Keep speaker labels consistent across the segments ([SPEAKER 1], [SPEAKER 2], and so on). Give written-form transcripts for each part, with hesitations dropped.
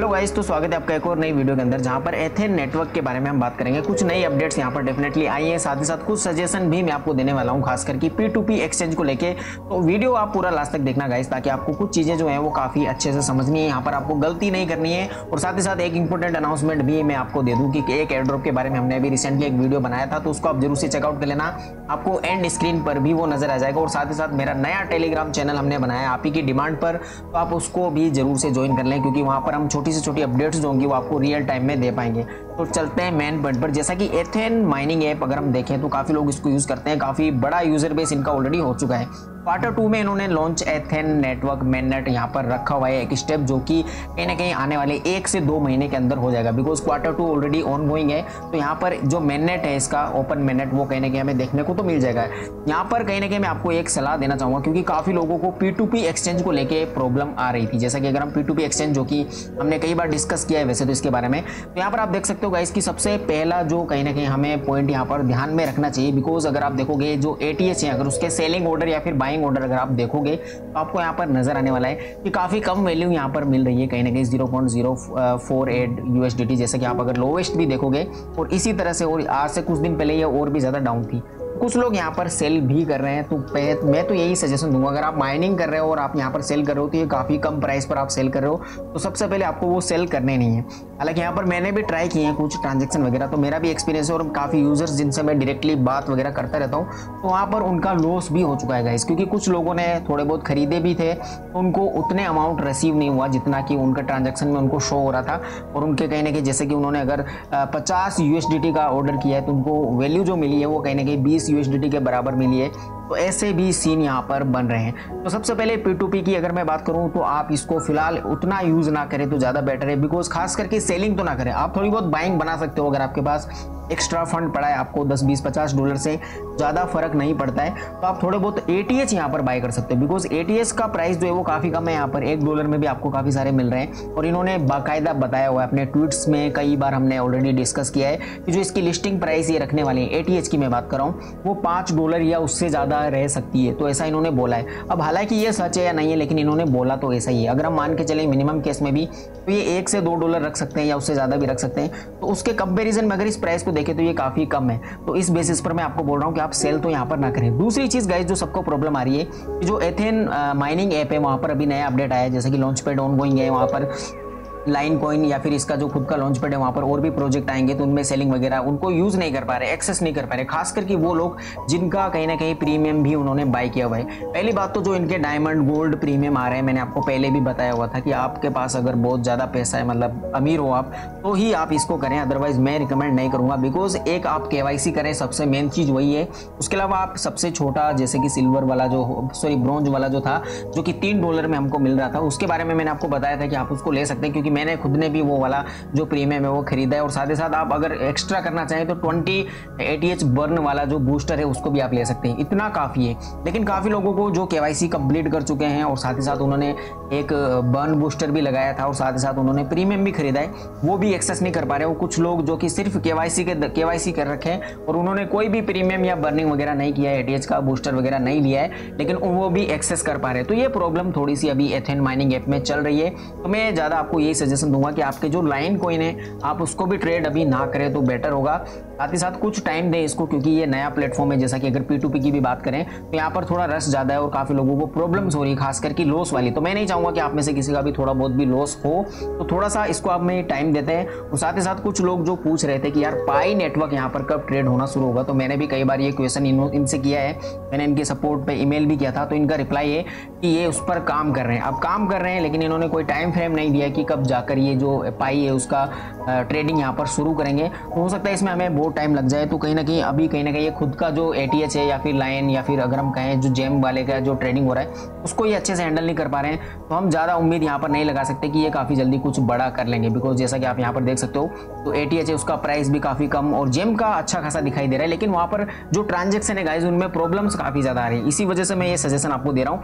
[SPEAKER 1] Hello guys, तो स्वागत है आपका एक और नई वीडियो के अंदर जहां पर एथेन नेटवर्क के बारे में हम बात करेंगे। कुछ नई अपडेट्स यहां पर डेफिनेटली आई है, साथ ही साथ कुछ सजेशन भी मैं आपको देने वाला हूं, खासकर कि P2P एक्सचेंज को लेके। तो वीडियो आप पूरा लास्ट तक देखना गाइस, ताकि आपको कुछ चीजें जो है वो काफी अच्छे से समझनी है, यहाँ पर आपको गलती नहीं करनी है। और साथ ही साथ एक इंपॉर्टेंट अनाउंसमेंट भी मैं आपको दे दूं कि एक एयर ड्रॉप के बारे में हमने अभी रिसेंटली एक वीडियो बनाया था, तो उसको आप जरूर से चेकआउट कर लेना, आपको एंड स्क्रीन पर भी वो नजर आ जाएगा। और साथ ही साथ मेरा नया टेलीग्राम चैनल हमने बनाया आप ही की डिमांड पर, तो आप उसको भी जरूर से ज्वाइन कर लें, क्योंकि वहां पर हम छोटी से छोटी अपडेट्स जो होंगी वो आपको रियल टाइम में दे पाएंगे। तो चलते हैं मेन पॉइंट पर। जैसा कि एथेन माइनिंग ऐप अगर हम देखें तो काफी लोग इसको यूज करते हैं, काफी बड़ा यूजर बेस इनका ऑलरेडी हो चुका है। Q2 में इन्होंने लॉन्च एथेन नेटवर्क मेननेट यहाँ पर रखा हुआ है एक स्टेप, जो कि कहीं ना कहीं आने वाले 1 से 2 महीने के अंदर हो जाएगा, because Q2 already on going है। तो यहाँ पर जो मेननेट है इसका ओपन मेननेट, वो कहीं ना कहीं हमें देखने को तो मिल जाएगा। यहाँ पर कहीं ना कहीं मैं आपको एक सलाह देना चाहूंगा, क्योंकि काफी लोगों को P2P एक्सचेंज को लेके प्रॉब्लम आ रही थी। जैसा कि अगर हम P2P एक्सचेंज, जो कि हमने कई बार डिस्कस किया है वैसे तो इसके बारे में, तो यहाँ पर आप देख सकते हो गाइस कि सबसे पहला जो कहीं ना कहीं हमें पॉइंट यहाँ पर ध्यान में रखना चाहिए, बिकॉज अगर आप देखोगे जो ATH है, अगर उसके सेलिंग ऑर्डर या फिर बाइंग ऑर्डर अगर आप देखोगे तो आपको यहाँ पर नजर आने वाला है कि काफी कम वैल्यू यहाँ पर मिल रही है, कहीं ना कहीं 0.048 USDT, जैसे कि आप अगर लोवेस्ट भी देखोगे। और इसी तरह से और आज से कुछ दिन पहले ये और भी ज्यादा डाउन थी। कुछ लोग यहाँ पर सेल भी कर रहे हैं, तो मैं तो यही सजेशन दूंगा, अगर आप माइनिंग कर रहे हो और आप यहाँ पर सेल कर रहे हो, तो ये काफी कम प्राइस पर आप सेल कर रहे हो, तो सबसे पहले आपको वो सेल करने नहीं है। हालांकि यहाँ पर मैंने भी ट्राई किए हैं कुछ ट्रांजेक्शन वगैरह, तो मेरा भी एक्सपीरियंस है और काफी यूजर्स जिनसे मैं डायरेक्टली बात वगैरह करता रहता हूँ, तो वहाँ पर उनका लॉस भी हो चुका है गाइस, क्योंकि कुछ लोगों ने थोड़े बहुत खरीदे भी थे, तो उनको उतने अमाउंट रिसीव नहीं हुआ जितना कि उनका ट्रांजेक्शन में उनको शो हो रहा था। और उनके कहीं ना कहीं जैसे कि उन्होंने अगर 50 USDT का ऑर्डर किया है, तो उनको वैल्यू जो मिली है वो कहीं ना कहीं 20 USDT के बराबर मिली है। तो ऐसे भी सीन यहाँ पर बन रहे हैं। तो सबसे पहले P2P की अगर मैं बात करूं, तो आप इसको फिलहाल उतना यूज ना करें तो ज्यादा बेटर है, बिकॉज खास करके सेलिंग तो ना करें। आप थोड़ी बहुत बाइंग बना सकते हो, अगर आपके पास एक्स्ट्रा फंड पड़ा है, आपको 10, 20, 50 डॉलर से ज्यादा फर्क नहीं पड़ता है, तो आप थोड़े बहुत ATH यहाँ पर बाय कर सकते हो, बिकॉज ATH का प्राइस जो है वो काफी कम है। यहाँ पर $1 में भी आपको काफी सारे मिल रहे हैं, और इन्होंने बाकायदा बताया हुआ है अपने ट्वीट्स में, कई बार हमने ऑलरेडी डिस्कस किया है कि जो इसकी लिस्टिंग प्राइस ये रखने वाली है, ATH की मैं बात कर रहा हूँ, वो $5 या उससे ज्यादा रह सकती है। तो ऐसा इन्होंने बोला है। अब हालांकि ये सच है या नहीं है, लेकिन इन्होंने बोला तो ऐसा ही है। अगर हम मान के चले मिनिमम केस में भी, तो ये $1 से $2 रख सकते हैं या उससे ज्यादा भी रख सकते हैं। तो उसके कंपेरिजन में अगर इस प्राइस को देखें तो ये काफी कम है। तो इस बेसिस पर मैं आपको बोल रहा हूँ कि आप सेल तो यहाँ पर ना करें। दूसरी चीज गाइस जो सबको प्रॉब्लम आ रही है कि जो एथेन माइनिंग ऐप है, वहां पर अभी नया अपडेट आया है, जैसे कि लॉन्च पैड ऑन गोइंग है, वहां पर लाइन कॉइन या फिर इसका जो खुद का लॉन्च पैड है, वहां पर और भी प्रोजेक्ट आएंगे, तो उनमें सेलिंग वगैरह उनको यूज नहीं कर पा रहे, एक्सेस नहीं कर पा रहे, खास करके वो लोग जिनका कहीं ना कहीं प्रीमियम भी उन्होंने बाय किया हुआ है। पहली बात तो जो इनके डायमंड गोल्ड प्रीमियम आ रहे हैं, मैंने आपको पहले भी बताया हुआ था कि आपके पास अगर बहुत ज्यादा पैसा है, मतलब अमीर हो आप, तो ही आप इसको करें, अदरवाइज मैं रिकमेंड नहीं करूंगा। बिकॉज एक आप KYC करें, सबसे मेन चीज वही है। उसके अलावा आप सबसे छोटा जैसे कि सिल्वर वाला ब्रॉन्ज वाला जो था, जो कि $3 में हमको मिल रहा था, उसके बारे में मैंने आपको बताया था कि आप उसको ले सकते हैं, क्योंकि मैंने खुद ने भी वो वाला जो प्रीमियम है वो खरीदा है। और साथ ही साथ आप अगर एक्स्ट्रा करना चाहें तो 20 ATH बर्न वाला जो बूस्टर है उसको भी आप ले सकते हैं, इतना काफी है। लेकिन काफी लोगों को जो KYC कंप्लीट कर चुके हैं और साथ ही साथ उन्होंने एक बर्न बूस्टर भी लगाया था और साथ ही साथ उन्होंने प्रीमियम भी खरीदा है, वो भी एक्सेस नहीं कर पा रहे हो। कुछ लोग जो कि सिर्फ KYC कर रखे हैं और उन्होंने कोई भी प्रीमियम या बर्निंग वगैरह नहीं किया है, ATH का बूस्टर वगैरह नहीं लिया है, लेकिन वो भी एक्सेस कर पा रहे हैं। तो ये प्रॉब्लम थोड़ी सी अभी एथेन माइनिंग ऐप में चल रही है। तो मैं ज्यादा आपको यही सजेशन दूंगा कि आपके जो लाइन कॉइन है आप उसको भी ट्रेड अभी ना करें तो बेटर होगा। साथ ही साथ कुछ टाइम दें इसको, क्योंकि ये नया प्लेटफॉर्म है। जैसा कि अगर P2P की भी बात करें तो यहाँ पर थोड़ा रश ज्यादा है और काफी लोगों को प्रॉब्लम्स हो रही है, खास करके लॉस वाली। तो मैं नहीं चाहूंगा कि आप में से किसी का भी थोड़ा बहुत भी लॉस हो, तो थोड़ा सा इसको आप में टाइम देते हैं। और साथ ही साथ कुछ लोग जो पूछ रहे थे कि यार पाई नेटवर्क यहाँ पर कब ट्रेड होना शुरू होगा, तो मैंने भी कई बार ये क्वेश्चन इनसे किया है, मैंने इनके सपोर्ट पे ईमेल भी किया था। तो इनका रिप्लाई है कि ये उस पर काम कर रहे हैं। अब काम कर रहे हैं, लेकिन इन्होंने कोई टाइम फ्रेम नहीं दिया कि कब जाकर ये जो पाई है उसका ट्रेडिंग यहाँ पर शुरू करेंगे। तो हो सकता है इसमें हमें बहुत टाइम लग जाए। तो कहीं ना कहीं अभी कहीं ना कहीं ये खुद का जो ATH है या फिर लाइन या फिर अगर हम कहें जो जेम वाले का जो ट्रेडिंग हो रहा है उसको ये अच्छे से हैंडल नहीं कर पा रहे हैं। तो हम ज्यादा उम्मीद यहाँ पर नहीं लगा सकते कि ये काफी जल्दी कुछ बड़ा कर लेंगे, बिकॉज जैसा कि आप यहाँ पर देख सकते हो तो ATH है उसका प्राइस भी काफी कम और जेम का अच्छा खासा दिखाई दे रहा है, लेकिन वहां पर जो ट्रांजेक्शन है गाइस उनमें प्रॉब्लम्स काफी ज्यादा आ रही है। इसी वजह से मैं ये सजेशन आपको दे रहा हूँ। बाकी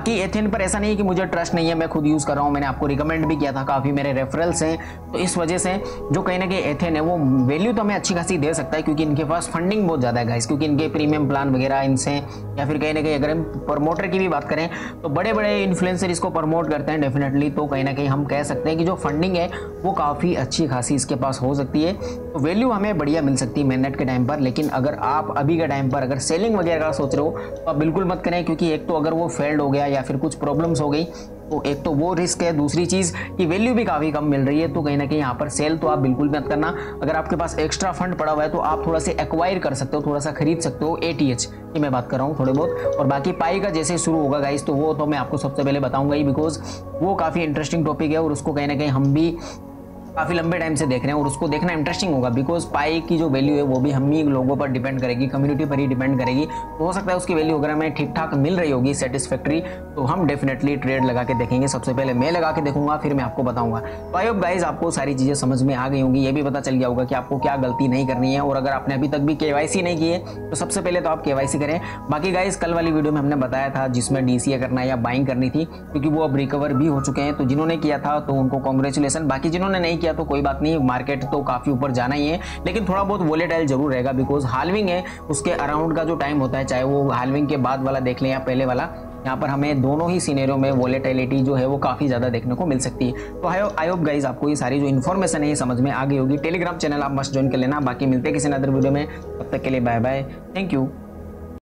[SPEAKER 1] बाकी एथेन पर ऐसा नहीं है कि मुझे ट्रस्ट नहीं है, मैं खुद यूज कर रहा हूँ, मैंने आपको रिकमेंड भी किया था, काफी मेरे रेफरल्स हैं। तो इस वजह से जो कहीं ना कहीं एथेन है वो वैल्यू तो हमें अच्छी खासी दे सकता है, क्योंकि इनके पास फंडिंग बहुत ज्यादा है गाइस, क्योंकि इनके प्रीमियम प्लान वगैरह इनसे, या फिर कहीं ना कहीं अगर हम प्रमोटर की भी बात करें तो बड़े बड़े इन्फ्लुएंसर इसको प्रमोट करते हैं डेफिनेटली। तो कहीं ना कहीं हम कह सकते हैं कि जो फंडिंग है वो काफी अच्छी खासी इसके पास हो सकती है, तो वैल्यू हमें बढ़िया मिल सकती है मेननेट के टाइम पर। लेकिन अगर आप अभी के टाइम पर अगर सेलिंग वगैरह का सोच रहे हो तो आप बिल्कुल मत करें, क्योंकि एक तो अगर वो फेल्ड हो गया या फिर कुछ प्रॉब्लम्स हो गई तो एक तो वो रिस्क है, दूसरी चीज की वैल्यू भी काफी कम मिल रही है। तो कहीं ना कहीं यहाँ पर सेल तो आप बिल्कुल मत करना। अगर आपके पास एक्स्ट्रा फंड पड़ा हुआ है तो आप थोड़ा सा एक्वायर कर सकते हो, थोड़ा सा खरीद सकते हो ATH की मैं बात कर रहा हूँ थोड़े बहुत। और बाकी पाई का जैसे शुरू होगा गाइस तो वो तो मैं आपको सबसे पहले बताऊंगा ही, बिकॉज वो काफी इंटरेस्टिंग टॉपिक है और उसको कहीं ना कहीं हम भी काफी लंबे टाइम से देख रहे हैं और उसको देखना इंटरेस्टिंग होगा, बिकॉज पाई की जो वैल्यू है वो भी हम ही लोगों पर डिपेंड करेगी, कम्युनिटी पर ही डिपेंड करेगी। तो हो सकता है उसकी वैल्यू अगर हमें ठीक ठाक मिल रही होगी सेटिस्फैक्ट्री, तो हम डेफिनेटली ट्रेड लगा के देखेंगे। सबसे पहले मैं लगा के देखूंगा, फिर मैं आपको बताऊंगा। तो आई होप गाइस आपको सारी चीजें समझ में आ गई होंगी, ये भी पता चल गया होगा कि आपको क्या गलती नहीं करनी है। और अगर आपने अभी तक भी KYC नहीं की है तो सबसे पहले तो आप KYC करें। बाकी गाइस कल वाली वीडियो में हमने बताया था जिसमें DCA करना है या बाइंग करनी थी, क्योंकि वो अब रिकवर भी हो चुके हैं। तो जिन्होंने किया था तो उनको कॉन्ग्रेचुलेसन, बाकी जिन्होंने नहीं किया तो कोई बात नहीं, मार्केट तो काफी ऊपर जाना ही है, लेकिन थोड़ा बहुत वोलेटाइल जरूर रहेगा, बिकॉज हाल्विंग है उसके अराउंड का जो टाइम होता है, चाहे वो हाल्विंग के बाद वाला देख लें या पहले वाला, यहाँ पर हमें दोनों ही सिनेरियो में वोलेटिलिटी जो है वो काफी ज्यादा देखने को मिल सकती है। तो आई होप गाइस आपको ये सारी जो इन्फॉर्मेशन है ये समझ में आ गई होगी। टेलीग्राम चैनल आप मस्ट ज्वाइन कर लेना। बाकी मिलते हैं किसी अदर वीडियो में, तब तक के लिए बाय बाय, थैंक यू।